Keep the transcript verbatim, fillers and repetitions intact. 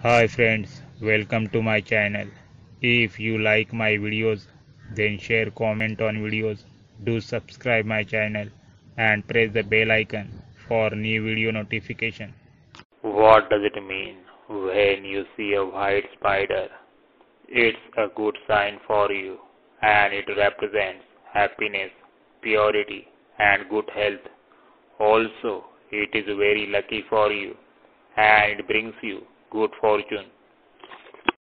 Hi friends, welcome to my channel. If you like my videos, then share, comment on videos, do subscribe my channel and press the bell icon for new video notification. What does it mean when you see a white spider? It's a good sign for you and it represents happiness, purity and good health. Also, it is very lucky for you and it brings you good fortune.